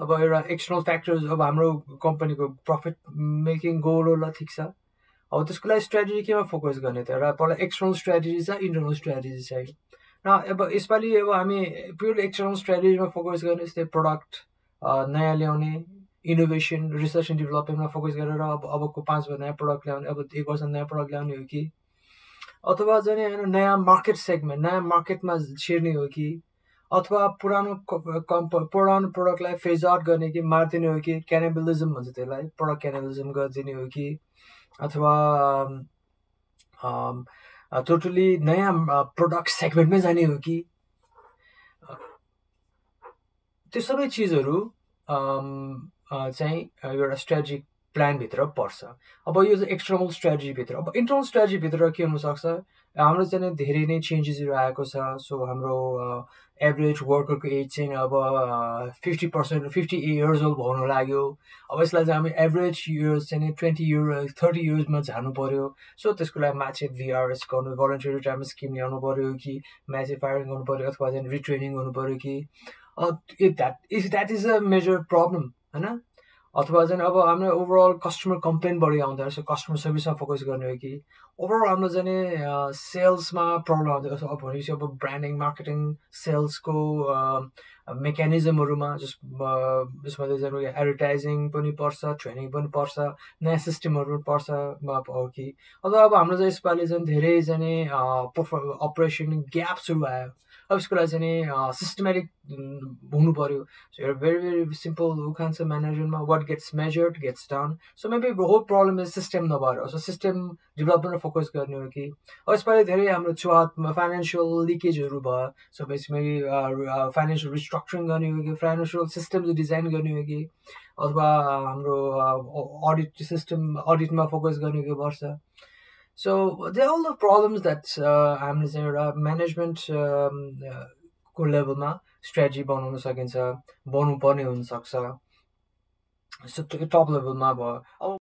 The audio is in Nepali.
अब एउटा एक्सटर्नल फ्याक्टर्स अब हाम्रो कम्पनीको प्रफिट मेकिङ गोल होला ठिक छ अब त्यसको लागि स्ट्राटेजी केमा फोकस गर्ने त एउटा पहिला एक्सटर्नल स्ट्राटेजी छ इन्टरनल स्ट्राटेजी छ र अब यसपालि अब हामी प्योरली एक्सटर्नल स्ट्राटेजीमा फोकस गर्ने जस्तै प्रडक्ट नयाँ ल्याउने इनोभेसन रिसर्च एन्ड डेभलपमेन्टमा फोकस गरेर अबको 5 वर्ष नयाँ प्रडक्ट ल्याउने अब 1 वर्ष नयाँ प्रडक्ट ल्याउने हो कि अथवा चाहिँ नयाँ मार्केट सेगमेन्ट नयाँ मार्केटमा छिर्ने हो कि अथवा पुरानो प्रडक्टलाई फेज आउट गर्ने कि मारिदिने हो कि क्यानिबलिजम भन्छ त्यसलाई प्रडक्ट क्यानिबलिजम गरिदिने हो कि अथवा टोटली नयाँ प्रडक्ट सेगमेन्टमै जाने हो कि त्यो सबै चिजहरू चाहिँ एउटा स्ट्राटेजिक प्लानभित्र पर्छ अब यो चाहिँ एक्सटर्नल स्ट्राटेजीभित्र अब इन्टरनल स्ट्राटेजीभित्र के हुनसक्छ हाम्रो चाहिँ धेरै नै चेन्जेसहरू आएको छ सो हाम्रो एभरेज वर्करको एज चाहिँ अब 50 इयर्स ओल्ड हुन लाग्यो अब यसलाई चाहिँ हामी एभरेज इयर्स चाहिँ 30 इयर्समा झार्नु पर्यो सो त्यसको लागि म्यासिभ VRS गर्नु भलन्टियर रिटायरमेन्ट स्किम ल्याउनु पर्यो कि म्यासिभ फायरिङ गर्नु पर्यो अथवा चाहिँ रिट्रेनिङ गर्नु पर्यो कि if that is a major problem हैन अथवा चाहिँ अब हाम्रो ओभरअल कस्टमर कम्प्लेन बढी आउँदो रहेछ कस्टमर सर्भिसमा फोकस गर्ने हो कि ओभरअल हाम्रो चाहिँ सेल्समा प्रब्लम आउँदो अब भनेपछि अब ब्रान्डिङ मार्केटिङ सेल्सको मेकानिजमहरूमा जसमा चाहिँ एडभर्टाइजिङ पनि पर्छ ट्रेनिङ पनि पर्छ नयाँ सिस्टमहरू पर्छ हो कि अथवा अब हाम्रो चाहिँ यसपालि चाहिँ धेरै चाहिँ अपरेसन ग्याप्सहरू आयो अब यसको लागि चाहिँ सिस्टमेटिक हुनु पर्यो सो एउटा भेरी सिम्पल उखान्छ म्यानेजमेन्टमा what gets measured gets done so maybe whole problem is system नभएर सो सिस्टम डेभलपमेन्टमा फोकस गर्ने हो कि अब यसपालि धेरै हाम्रो छुवातमा फाइनेन्सियल लिकेजहरू भयो सो बेसिकली फाइनेन्सियल रिस्ट्रक्चरिङ गर्ने हो कि फाइनेन्सियल सिस्टम डिजाइन गर्ने हो कि अथवा हाम्रो अडिट सिस्टम अडिटमा फोकस गर्ने हो कि वर्ष So there are all the problems that हामीले चाहिँ एउटा म्यानेजमेन्ट को लेभलमा स्ट्राटेजी बनाउन सकिन्छ बनाउनु पर्ने हुनसक्छ सो टप लेभलमा भयो अब